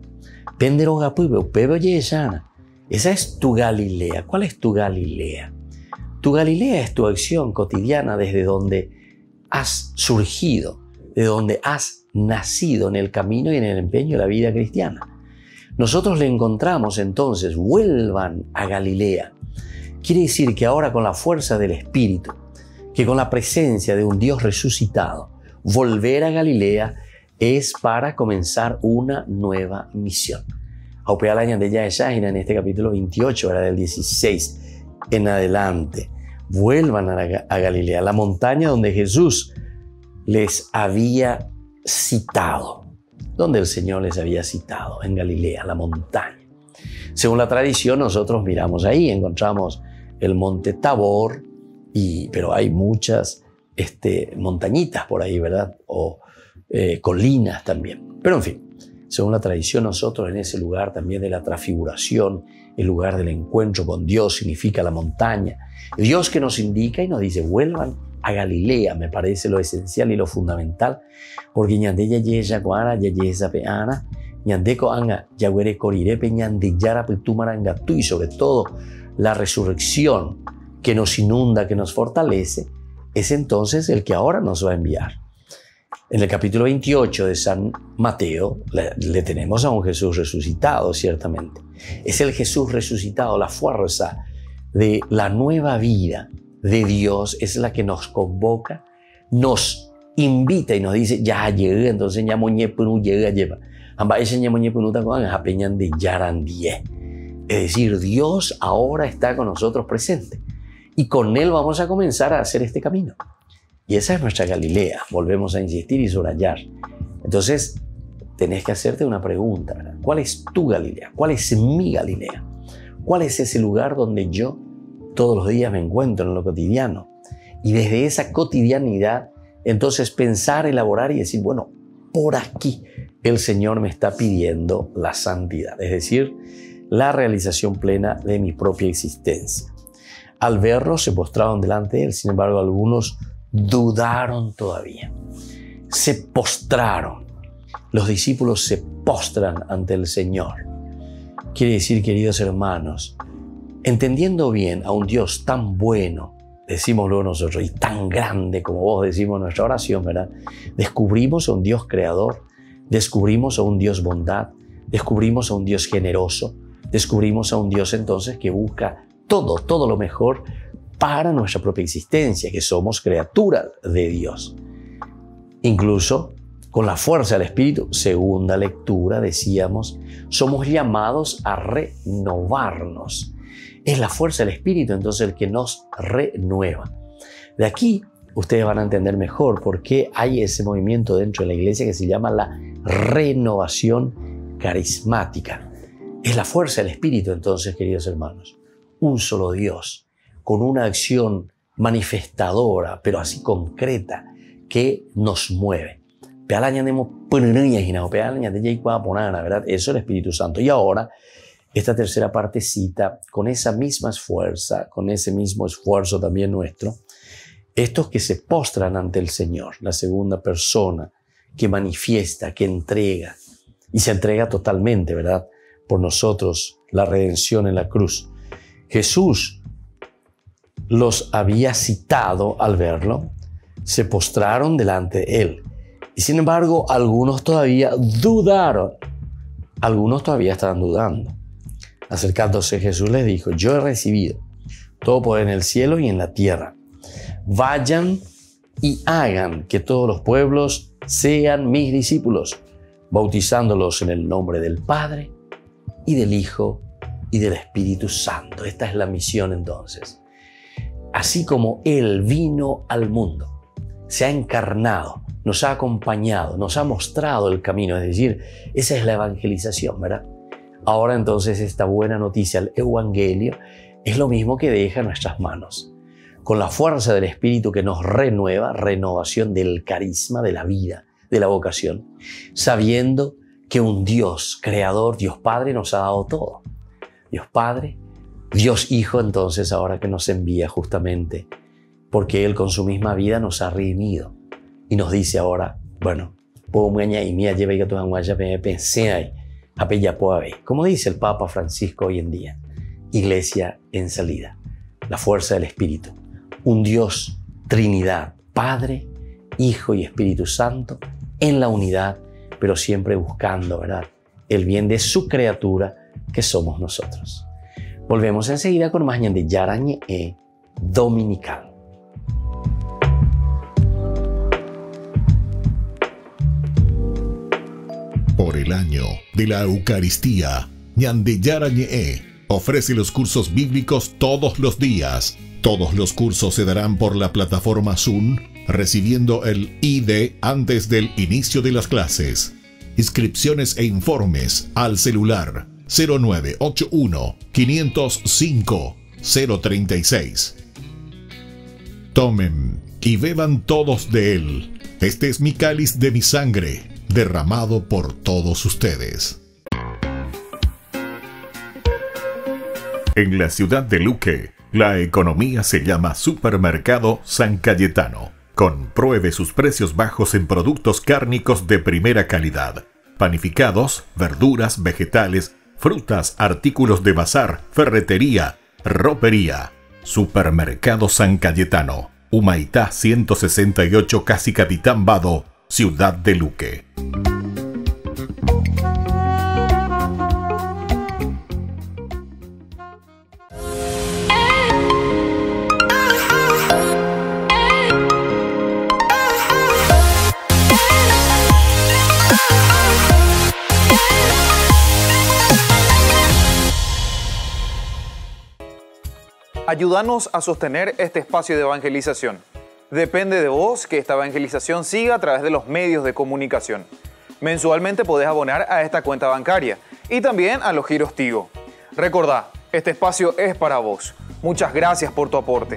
Esa es tu Galilea. ¿Cuál es tu Galilea? Tu Galilea es tu acción cotidiana desde donde has surgido, de donde has nacido en el camino y en el empeño de la vida cristiana. Nosotros le encontramos entonces, vuelvan a Galilea. Quiere decir que ahora con la fuerza del Espíritu, que con la presencia de un Dios resucitado, volver a Galilea es para comenzar una nueva misión. En este capítulo veintiocho, era del dieciséis en adelante. Vuelvan a, a Galilea, la montaña donde Jesús les había citado, donde el Señor les había citado, en Galilea, la montaña. Según la tradición, nosotros miramos ahí, encontramos el monte Tabor, y, pero hay muchas este, montañitas por ahí, ¿verdad? O eh, colinas también. Pero en fin, según la tradición, nosotros en ese lugar también de la transfiguración, el lugar del encuentro con Dios significa la montaña. Dios que nos indica y nos dice, vuelvan a Galilea, me parece lo esencial y lo fundamental, porque ñandeya yella guara yeyesa peana, ñandeco anga yaguere corirepe ñandeyara petumaranga tú, y sobre todo la resurrección que nos inunda, que nos fortalece, es entonces el que ahora nos va a enviar. En el capítulo veintiocho de San Mateo le, le tenemos a un Jesús resucitado, ciertamente. Es el Jesús resucitado, la fuerza de la nueva vida de Dios es la que nos convoca, nos invita y nos dice, ya llegué, entonces ya moñe punu llega lleva. Amba ese ya moñe punu ta con apeñan de yarandie. Es decir, Dios ahora está con nosotros presente y con Él vamos a comenzar a hacer este camino. Y esa es nuestra Galilea, volvemos a insistir y subrayar. Entonces, tenés que hacerte una pregunta, ¿verdad? ¿Cuál es tu Galilea? ¿Cuál es mi Galilea? ¿Cuál es ese lugar donde yo todos los días me encuentro en lo cotidiano? Y desde esa cotidianidad, entonces pensar, elaborar y decir, bueno, por aquí el Señor me está pidiendo la santidad, es decir, la realización plena de mi propia existencia. Al verlo, se postraron delante de él, sin embargo, algunos dudaron todavía. Se postraron. Los discípulos se postran ante el Señor. Quiere decir, queridos hermanos, entendiendo bien a un Dios tan bueno, decimos luego nosotros, y tan grande como vos decimos en nuestra oración, ¿verdad? Descubrimos a un Dios creador, descubrimos a un Dios bondad, descubrimos a un Dios generoso, descubrimos a un Dios entonces que busca todo, todo lo mejor para nuestra propia existencia, que somos criaturas de Dios. Incluso con la fuerza del Espíritu, segunda lectura, decíamos, somos llamados a renovarnos. Es la fuerza del Espíritu entonces el que nos renueva. De aquí ustedes van a entender mejor por qué hay ese movimiento dentro de la iglesia que se llama la renovación carismática. Es la fuerza del Espíritu entonces, queridos hermanos. Un solo Dios, con una acción manifestadora, pero así concreta, que nos mueve. ¿Verdad? Eso es el Espíritu Santo. Y ahora, esta tercera partecita, con esa misma fuerza, con ese mismo esfuerzo también nuestro, estos que se postran ante el Señor, la segunda persona que manifiesta, que entrega, y se entrega totalmente, ¿verdad? Por nosotros, la redención en la cruz. Jesús los había citado al verlo, se postraron delante de él. Y sin embargo, algunos todavía dudaron. Algunos todavía estaban dudando. Acercándose Jesús les dijo, yo he recibido todo poder en el cielo y en la tierra. Vayan y hagan que todos los pueblos sean mis discípulos, bautizándolos en el nombre del Padre y del Hijo y del Espíritu Santo. Esta es la misión entonces. Así como Él vino al mundo, se ha encarnado, nos ha acompañado, nos ha mostrado el camino, es decir, esa es la evangelización, ¿verdad? Ahora entonces esta buena noticia, el evangelio, es lo mismo que deja en nuestras manos. Con la fuerza del Espíritu que nos renueva, renovación del carisma, de la vida, de la vocación, sabiendo que un Dios creador, Dios Padre, nos ha dado todo. Dios Padre, Dios Hijo, entonces ahora que nos envía justamente, porque Él con su misma vida nos ha redimido. Y nos dice ahora, bueno, como dice el Papa Francisco hoy en día, iglesia en salida, la fuerza del Espíritu, un Dios, Trinidad, Padre, Hijo y Espíritu Santo, en la unidad, pero siempre buscando, ¿verdad?, el bien de su criatura que somos nosotros. Volvemos enseguida con más Ñande Yarañe Dominical. Por el año de la Eucaristía, Ñande Yarañe ofrece los cursos bíblicos todos los días. Todos los cursos se darán por la plataforma Zoom, recibiendo el I D antes del inicio de las clases. Inscripciones e informes al celular cero nueve ocho uno, cinco cero cinco, cero tres seis. Tomen y beban todos de él. Este es mi cáliz de mi sangre, derramado por todos ustedes. En la ciudad de Luque, la economía se llama Supermercado San Cayetano. Compruebe sus precios bajos en productos cárnicos de primera calidad. Panificados, verduras, vegetales, frutas, artículos de bazar, ferretería, ropería. Supermercado San Cayetano. Humaitá ciento sesenta y ocho, Casi Capitán Vado, ciudad de Luque. Ayúdanos a sostener este espacio de evangelización. Depende de vos que esta evangelización siga a través de los medios de comunicación. Mensualmente podés abonar a esta cuenta bancaria y también a los giros Tigo. Recordá Este espacio es para vos. Muchas gracias por tu aporte.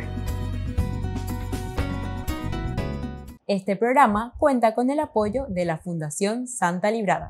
Este programa cuenta con el apoyo de la Fundación Santa Librada.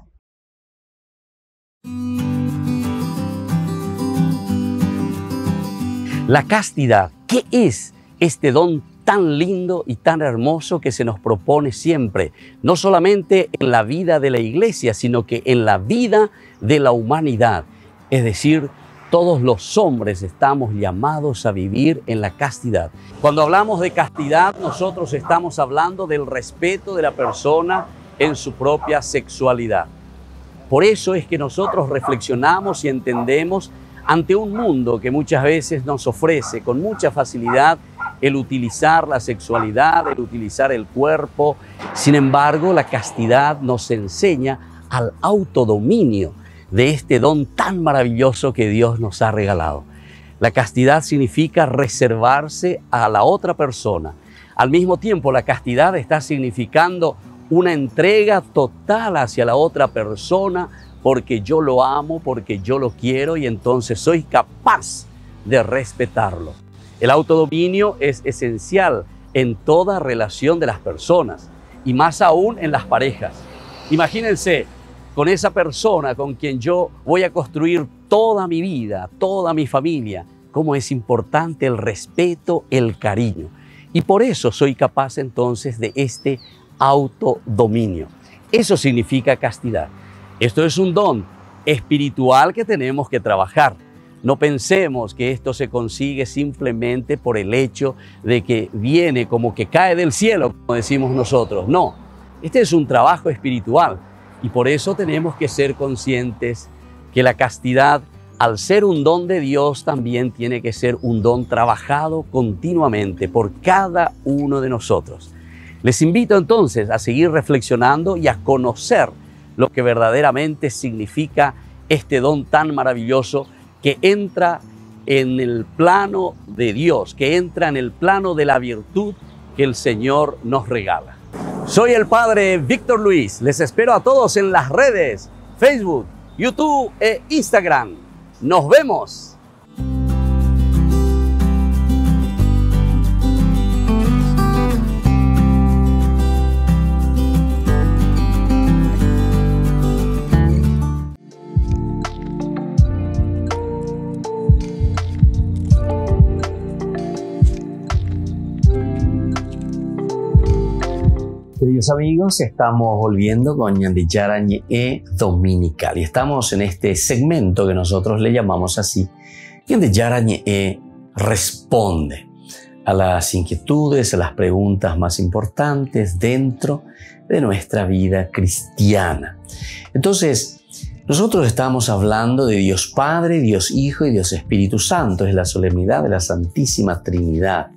La castidad, ¿qué es este don tan lindo y tan hermoso que se nos propone siempre? No solamente en la vida de la iglesia, sino que en la vida de la humanidad. Es decir, todos los hombres estamos llamados a vivir en la castidad. Cuando hablamos de castidad, nosotros estamos hablando del respeto de la persona en su propia sexualidad. Por eso es que nosotros reflexionamos y entendemos ante un mundo que muchas veces nos ofrece con mucha facilidad el utilizar la sexualidad, el utilizar el cuerpo. Sin embargo, la castidad nos enseña al autodominio de este don tan maravilloso que Dios nos ha regalado. La castidad significa reservarse a la otra persona. Al mismo tiempo, la castidad está significando una entrega total hacia la otra persona, porque yo lo amo, porque yo lo quiero y entonces soy capaz de respetarlo. El autodominio es esencial en toda relación de las personas y más aún en las parejas. Imagínense con esa persona con quien yo voy a construir toda mi vida, toda mi familia, cómo es importante el respeto, el cariño. Y por eso soy capaz entonces de este autodominio. Eso significa castidad. Esto es un don espiritual que tenemos que trabajar. No pensemos que esto se consigue simplemente por el hecho de que viene como que cae del cielo, como decimos nosotros. No, este es un trabajo espiritual y por eso tenemos que ser conscientes que la castidad, al ser un don de Dios, también tiene que ser un don trabajado continuamente por cada uno de nosotros. Les invito entonces a seguir reflexionando y a conocer lo que verdaderamente significa este don tan maravilloso que entra en el plano de Dios, que entra en el plano de la virtud que el Señor nos regala. Soy el Padre Víctor Luis. Les espero a todos en las redes, Facebook, YouTube e Instagram. ¡Nos vemos! Queridos amigos, estamos volviendo con Ñande Yarañe Dominical y estamos en este segmento que nosotros le llamamos así. Ñande Yarañe responde a las inquietudes, a las preguntas más importantes dentro de nuestra vida cristiana. Entonces, nosotros estamos hablando de Dios Padre, Dios Hijo y Dios Espíritu Santo. Es la solemnidad de la Santísima Trinidad.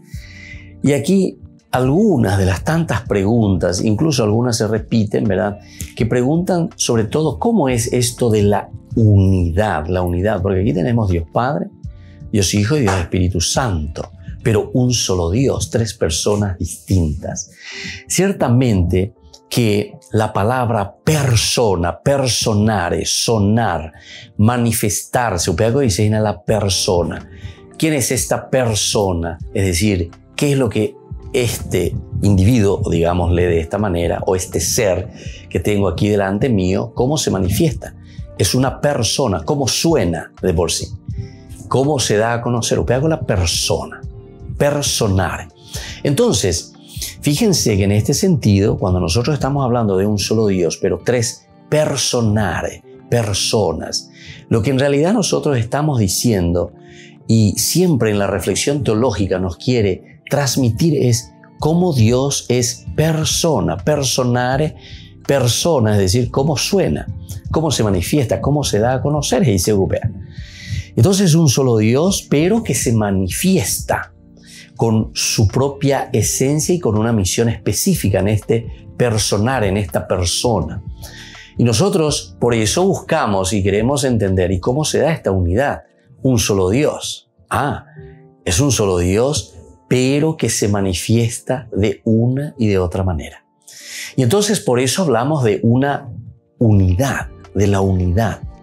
Y aquí algunas de las tantas preguntas, incluso algunas se repiten, ¿verdad?, que preguntan sobre todo cómo es esto de la unidad, la unidad, porque aquí tenemos Dios Padre, Dios Hijo y Dios Espíritu Santo, pero un solo Dios, tres personas distintas. Ciertamente que la palabra persona, personare, sonar, manifestarse, o dice en la persona. ¿Quién es esta persona? Es decir, ¿qué es lo que este individuo, digámosle de esta manera, o este ser que tengo aquí delante mío, cómo se manifiesta? Es una persona, cómo suena de por sí, cómo se da a conocer, o pego la persona, personare. Entonces, fíjense que en este sentido, cuando nosotros estamos hablando de un solo Dios, pero tres personare, personas, lo que en realidad nosotros estamos diciendo, y siempre en la reflexión teológica nos quiere transmitir, es cómo Dios es persona, personare, persona, es decir, cómo suena, cómo se manifiesta, cómo se da a conocer, y se europea. Entonces, un solo Dios, pero que se manifiesta con su propia esencia y con una misión específica en este personar, en esta persona. Y nosotros por eso buscamos y queremos entender, ¿y cómo se da esta unidad? Un solo Dios. Ah, es un solo Dios, pero que se manifiesta de una y de otra manera. Y entonces por eso hablamos de una unidad, de la unidad.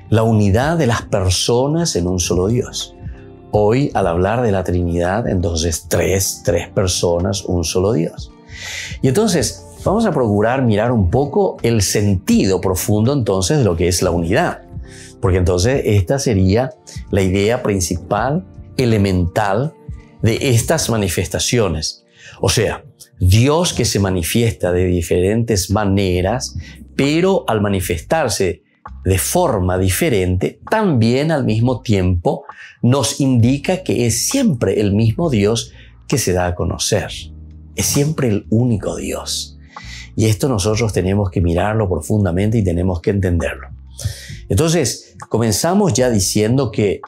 la unidad de las personas en un solo Dios. Hoy, al hablar de la Trinidad, entonces tres, tres personas, un solo Dios. Y entonces vamos a procurar mirar un poco el sentido profundo entonces de lo que es la unidad. Porque entonces esta sería la idea principal, elemental de estas manifestaciones. O sea, Dios que se manifiesta de diferentes maneras, pero al manifestarse de forma diferente, también al mismo tiempo nos indica que es siempre el mismo Dios que se da a conocer. Es siempre el único Dios. Y esto nosotros tenemos que mirarlo profundamente y tenemos que entenderlo. Entonces, comenzamos ya diciendo que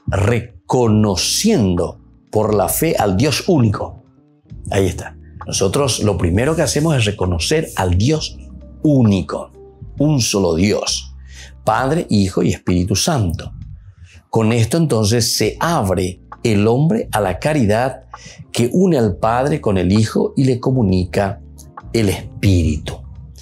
reconociendo por la fe al Dios único. Ahí está. Nosotros lo primero que hacemos es reconocer al Dios único, un solo Dios, Padre, Hijo y Espíritu Santo. Con esto entonces se abre el hombre a la caridad que une al Padre con el Hijo y le comunica el Espíritu.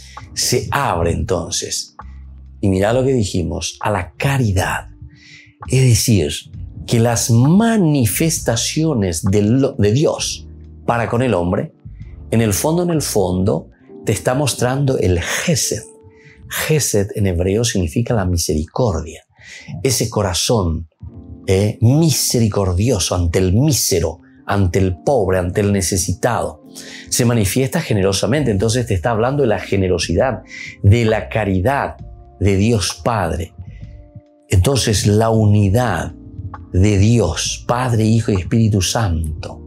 Se abre entonces, y mira lo que dijimos, a la caridad. Es decir, que las manifestaciones de, de Dios para con el hombre, en el fondo, en el fondo, te está mostrando el Gesed. Gesed en hebreo significa la misericordia. Ese corazón eh, misericordioso ante el mísero, ante el pobre, ante el necesitado. Se manifiesta generosamente. Entonces te está hablando de la generosidad, de la caridad de Dios Padre. Entonces la unidad de Dios, Padre, Hijo y Espíritu Santo,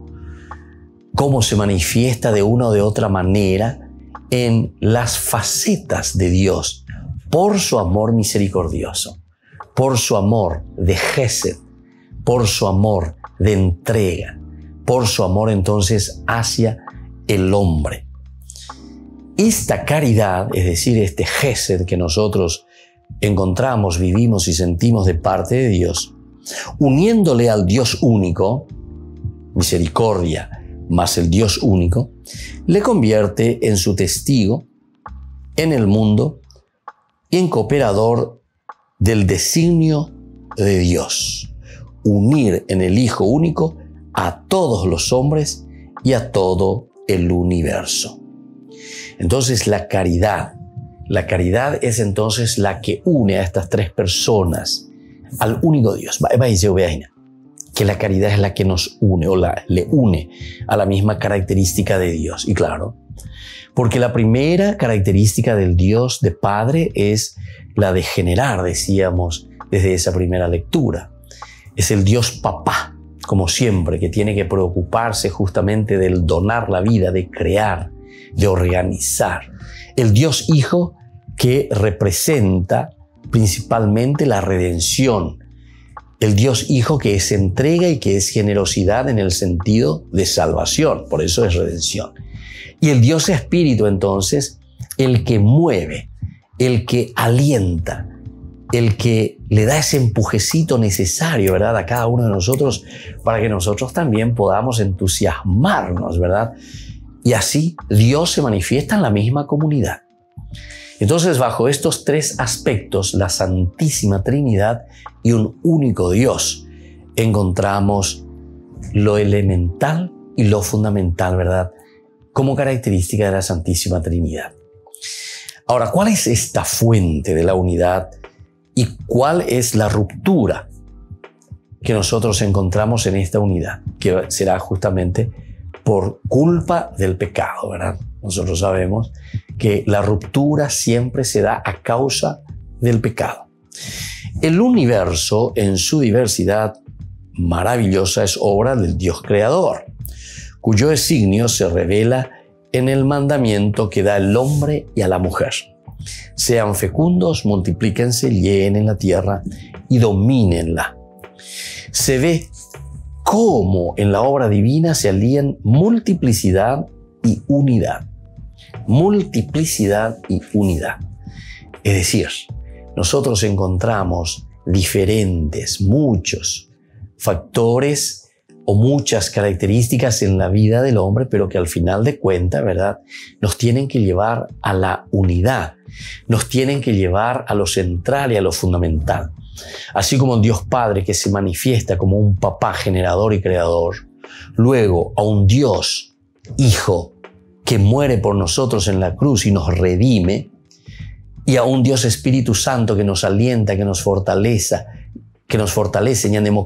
cómo se manifiesta de una o de otra manera en las facetas de Dios por su amor misericordioso, por su amor de Gesed, por su amor de entrega, por su amor entonces hacia el hombre. Esta caridad, es decir, este Gesed que nosotros encontramos, vivimos y sentimos de parte de Dios, uniéndole al Dios único, misericordia más el Dios único, le convierte en su testigo en el mundo y en cooperador del designio de Dios. Unir en el Hijo único a todos los hombres y a todo el universo. Entonces la caridad, la caridad es entonces la que une a estas tres personas al único Dios. Que la caridad es la que nos une o la, le une a la misma característica de Dios. Y claro, porque la primera característica del Dios de Padre es la de generar, decíamos desde esa primera lectura. Es el Dios papá, como siempre, que tiene que preocuparse justamente del donar la vida, de crear, de organizar. El Dios Hijo que representa principalmente la redención. El Dios Hijo que es entrega y que es generosidad en el sentido de salvación, por eso es redención. Y el Dios Espíritu entonces, el que mueve, el que alienta, el que le da ese empujecito necesario, ¿verdad?, a cada uno de nosotros para que nosotros también podamos entusiasmarnos, ¿verdad? Y así Dios se manifiesta en la misma comunidad. Entonces, bajo estos tres aspectos, la Santísima Trinidad y un único Dios, encontramos lo elemental y lo fundamental, ¿verdad?, como característica de la Santísima Trinidad. Ahora, ¿cuál es esta fuente de la unidad y cuál es la ruptura que nosotros encontramos en esta unidad? Que será justamente por culpa del pecado, ¿verdad? Nosotros sabemos que la ruptura siempre se da a causa del pecado. El universo en su diversidad maravillosa es obra del Dios creador, cuyo designio se revela en el mandamiento que da al hombre y a la mujer. Sean fecundos, multiplíquense, llenen la tierra y domínenla. Se ve cómo en la obra divina se alían multiplicidad y unidad. Multiplicidad y unidad. Es decir, nosotros encontramos diferentes, muchos factores o muchas características en la vida del hombre, pero que al final de cuentas, ¿verdad?, nos tienen que llevar a la unidad, nos tienen que llevar a lo central y a lo fundamental. Así como un Dios Padre que se manifiesta como un papá generador y creador, luego a un Dios Hijo que muere por nosotros en la cruz y nos redime, y a un Dios Espíritu Santo que nos alienta, que nos fortaleza, que nos fortalece,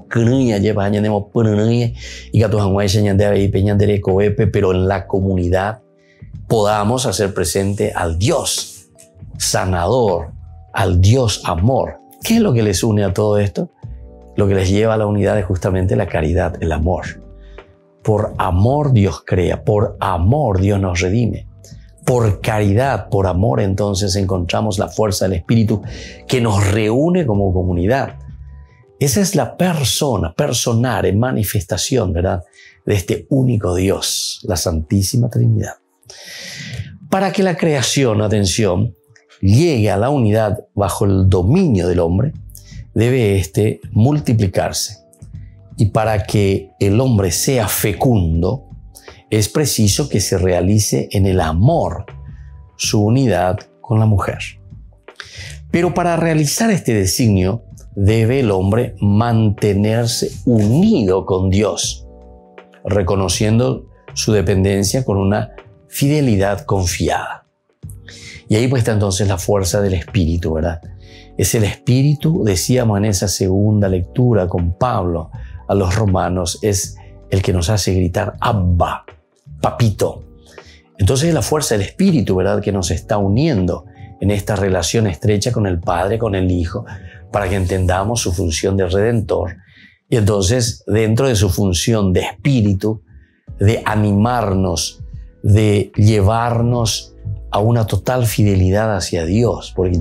pero en la comunidad podamos hacer presente al Dios sanador, al Dios amor. ¿Qué es lo que les une a todo esto? Lo que les lleva a la unidad es justamente la caridad, el amor. Por amor Dios crea, por amor Dios nos redime. Por caridad, por amor, entonces encontramos la fuerza del Espíritu que nos reúne como comunidad. Esa es la persona, personal, en manifestación, ¿verdad?, de este único Dios, la Santísima Trinidad. Para que la creación, atención, llegue a la unidad bajo el dominio del hombre, debe éste multiplicarse. Y para que el hombre sea fecundo, es preciso que se realice en el amor su unidad con la mujer. Pero para realizar este designio, debe el hombre mantenerse unido con Dios, reconociendo su dependencia con una fidelidad confiada. Y ahí pues está entonces la fuerza del Espíritu, ¿verdad? Es el Espíritu, decíamos en esa segunda lectura con Pablo a los romanos, es el que nos hace gritar Abba, papito. Entonces es la fuerza del Espíritu, ¿verdad?, que nos está uniendo en esta relación estrecha con el Padre, con el Hijo, para que entendamos su función de Redentor. Y entonces, dentro de su función de Espíritu, de animarnos, de llevarnos a una total fidelidad hacia Dios, porque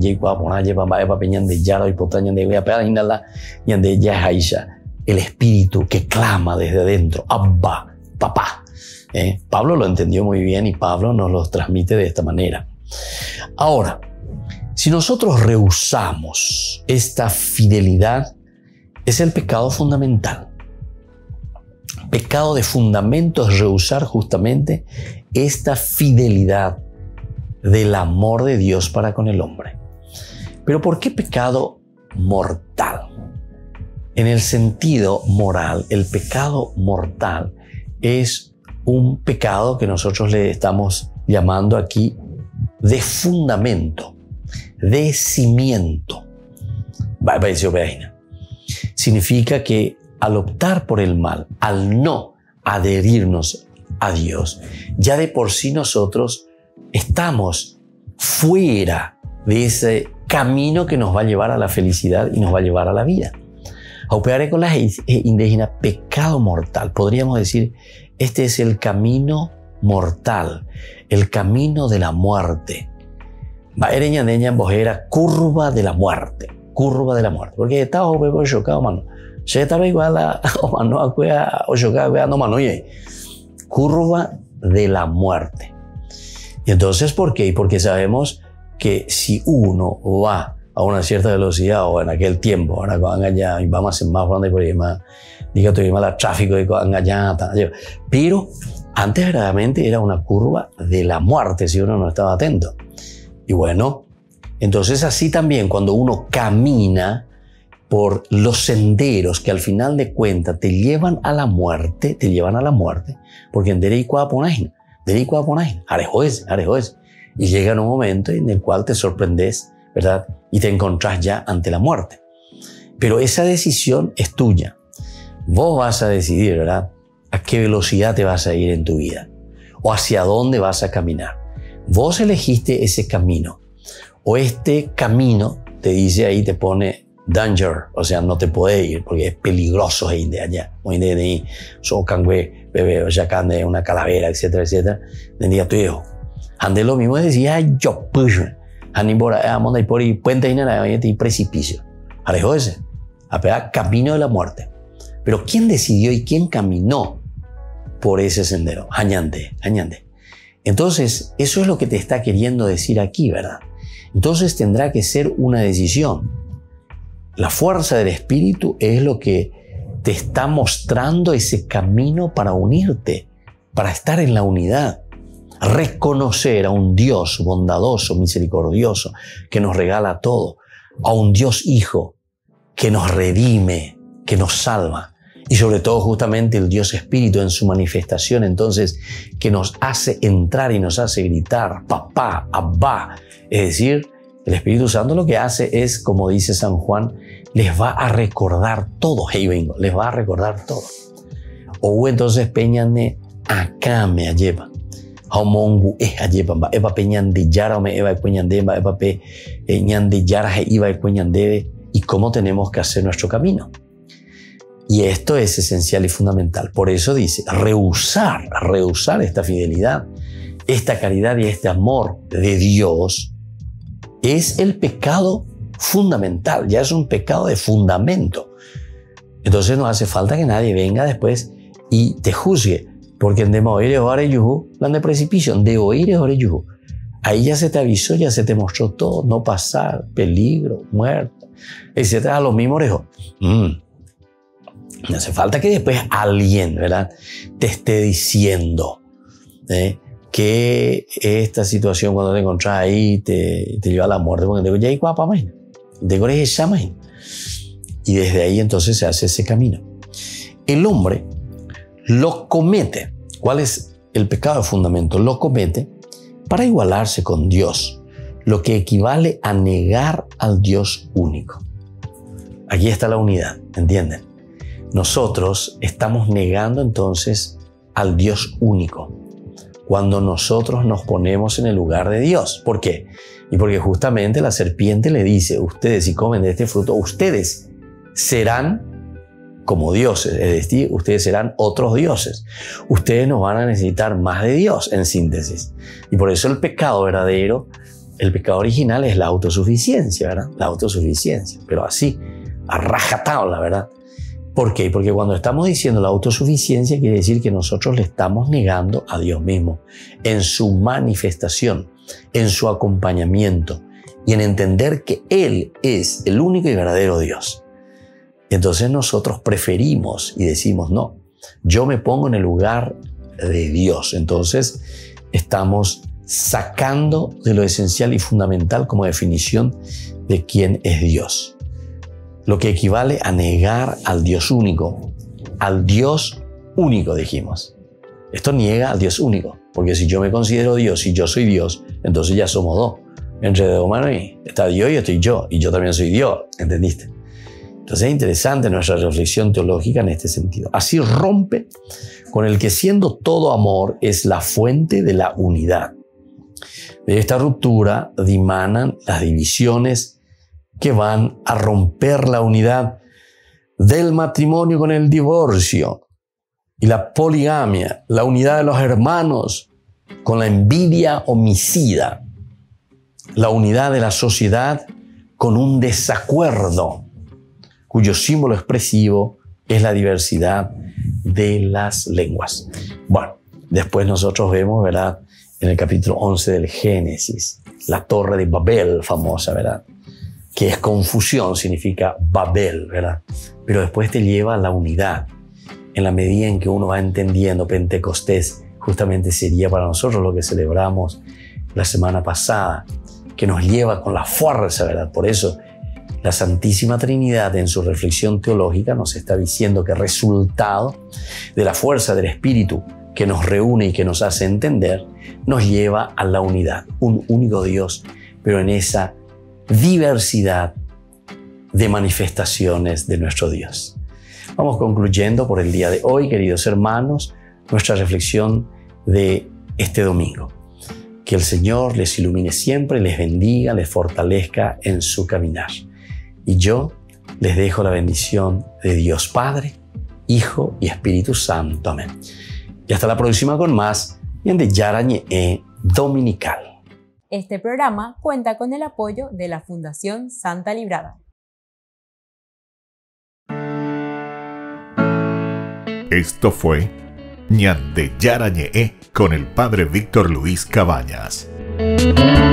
el Espíritu que clama desde adentro, Abba, papá. ¿Eh? Pablo lo entendió muy bien y Pablo nos lo transmite de esta manera. Ahora, si nosotros rehusamos esta fidelidad, es el pecado fundamental. Pecado de fundamento es rehusar justamente esta fidelidad del amor de Dios para con el hombre. Pero ¿por qué pecado mortal? En el sentido moral, el pecado mortal es un pecado que nosotros le estamos llamando aquí de fundamento, de cimiento. Significa que al optar por el mal, al no adherirnos a Dios, ya de por sí nosotros estamos fuera de ese camino que nos va a llevar a la felicidad y nos va a llevar a la vida. Aupeare con las indígenas, pecado mortal. Podríamos decir, este es el camino mortal, el camino de la muerte. Baereña neña en bojera, curva de la muerte, curva de la muerte. Porque estaba chocado, mano. Se estaba igual a mano a cuea o chocado, no mano, oye. Curva de la muerte. Y entonces, ¿por qué? Porque sabemos que si uno va a una cierta velocidad o en aquel tiempo, ahora cuando allá y vamos a hacer más grande por ahí más, diga tu más tráfico y cuando allá, pero antes verdaderamente era una curva de la muerte si uno no estaba atento. Y bueno, entonces así también cuando uno camina por los senderos que al final de cuentas te llevan a la muerte, te llevan a la muerte, porque en Dereikua Ponajín, Dereikua Ponajín, Arejoes, Arejoes, y llega un momento en el cual te sorprendes, ¿verdad? Y te encontrás ya ante la muerte. Pero esa decisión es tuya. Vos vas a decidir, ¿verdad?, a qué velocidad te vas a ir en tu vida o hacia dónde vas a caminar. Vos elegiste ese camino o este camino te dice ahí, te pone danger, o sea, no te puede ir porque es peligroso ahí de allá. Hoy de ahí, so cangüe, bebé, o sea, de una calavera, etcétera, etcétera. De día tu hijo. Ande lo mismo decía yo, pues, anibora, amanda y por y puente y nada, y precipicio. Alejo ese, a pegar camino de la muerte. Pero ¿quién decidió y quién caminó por ese sendero? Añante, añante. Entonces, eso es lo que te está queriendo decir aquí, ¿verdad? Entonces tendrá que ser una decisión. La fuerza del Espíritu es lo que te está mostrando ese camino para unirte, para estar en la unidad. Reconocer a un Dios bondadoso, misericordioso, que nos regala todo, a un Dios Hijo, que nos redime, que nos salva. Y sobre todo justamente el Dios Espíritu en su manifestación, entonces, que nos hace entrar y nos hace gritar, papá, abba. Es decir, el Espíritu Santo lo que hace es, como dice San Juan, les va a recordar todo, hey, vengo, les va a recordar todo. O entonces peñane acá me lleva. Homongu es lleva, eva peñan de yara me eva cueñandeba, eva pe ñan de yara iba y cueñandebe, y cómo tenemos que hacer nuestro camino. Y esto es esencial y fundamental. Por eso dice, rehusar, rehusar esta fidelidad, esta caridad y este amor de Dios es el pecado fundamental, ya es un pecado de fundamento. Entonces no hace falta que nadie venga después y te juzgue, porque en de oír es hora yuhu, plan de precipicio, de oír es hora yuhu. Ahí ya se te avisó, ya se te mostró todo, no pasar, peligro, muerte, etcétera. A los mismos orejos. Mm. No hace falta que después alguien, ¿verdad?, te esté diciendo ¿eh? que esta situación cuando te encontrás ahí te, te lleva a la muerte, porque te digo, ya hay guapa, man. Te digo, ya, man. Y desde ahí entonces se hace ese camino. El hombre lo comete. ¿Cuál es el pecado de fundamento? Lo comete para igualarse con Dios, lo que equivale a negar al Dios único. Aquí está la unidad, ¿entienden? Nosotros estamos negando entonces al Dios único cuando nosotros nos ponemos en el lugar de Dios. ¿Por qué? Y porque justamente la serpiente le dice, ustedes si comen de este fruto, ustedes serán como dioses, es decir, ustedes serán otros dioses. Ustedes no van a necesitar más de Dios, en síntesis. Y por eso el pecado verdadero, el pecado original es la autosuficiencia, ¿verdad? La autosuficiencia, pero así, a rajatabla, ¿verdad? ¿Por qué? Porque cuando estamos diciendo la autosuficiencia quiere decir que nosotros le estamos negando a Dios mismo en su manifestación, en su acompañamiento y en entender que Él es el único y verdadero Dios. Entonces nosotros preferimos y decimos, no, yo me pongo en el lugar de Dios. Entonces estamos sacando de lo esencial y fundamental como definición de quién es Dios. Lo que equivale a negar al Dios único. Al Dios único, dijimos. Esto niega al Dios único. Porque si yo me considero Dios y yo soy Dios, entonces ya somos dos. Entre dos manos está Dios y estoy yo. Y yo también soy Dios. ¿Entendiste? Entonces es interesante nuestra reflexión teológica en este sentido. Así rompe con el que siendo todo amor es la fuente de la unidad. De esta ruptura dimanan las divisiones que van a romper la unidad del matrimonio con el divorcio y la poligamia, la unidad de los hermanos con la envidia homicida, la unidad de la sociedad con un desacuerdo, cuyo símbolo expresivo es la diversidad de las lenguas. Bueno, después nosotros vemos, ¿verdad?, en el capítulo once del Génesis, la torre de Babel famosa, ¿verdad?, que es confusión, significa Babel, ¿verdad? Pero después te lleva a la unidad. En la medida en que uno va entendiendo, Pentecostés justamente sería para nosotros lo que celebramos la semana pasada, que nos lleva con la fuerza, ¿verdad? Por eso la Santísima Trinidad en su reflexión teológica nos está diciendo que resultado de la fuerza del Espíritu que nos reúne y que nos hace entender, nos lleva a la unidad, un único Dios, pero en esa diversidad de manifestaciones de nuestro Dios. Vamos concluyendo por el día de hoy, queridos hermanos, nuestra reflexión de este domingo. Que el Señor les ilumine siempre, les bendiga, les fortalezca en su caminar. Y yo les dejo la bendición de Dios Padre, Hijo y Espíritu Santo. Amén. Y hasta la próxima con más Ñande Yarañe Dominical. Este programa cuenta con el apoyo de la Fundación Santa Librada. Esto fue Ñande Yarañe con el Padre Víctor Luis Cabañas.